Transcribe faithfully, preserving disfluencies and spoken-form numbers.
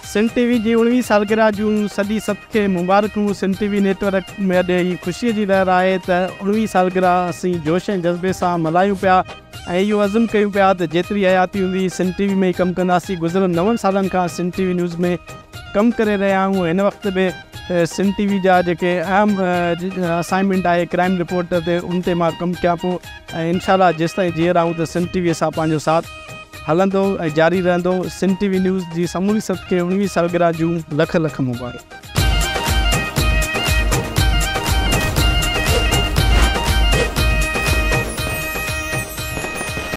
Sindh TV जी उणिवीह सालगिरह जूं सॼी सभ खे मुबारकूं। सिंध टीवी नेटवर्क में अॼु ही ख़ुशीअ जी लहर आहे त उणिवीह सालगिरह असीं जोश ऐं जज़्बे सां मल्हायूं पिया ऐं इहो अज़म कयूं पिया त जेतिरी हयाती हूंदी सिंध टीवी में ई कमु कंदासीं। गुज़िरियल नवनि सालनि खां सिंध टीवी न्यूज़ में कमु करे रहिया आहियूं। हिन वक़्त में सिंध टीवी जा जेके अहम असाइनमेंट आहे क्राइम रिपोर्टर ते उन ते मां कमु कयां पियो ऐं इनशाला जेसिताईं जीअं रहूं त सिंध टीवीअ सां पंहिंजो साथ हलंदो ऐं जारी रहंदो। सिंध टीवी न्यूज़ जी समूरी सभ खे उणिवीह सालगिरह जूं लख लख मुबारक।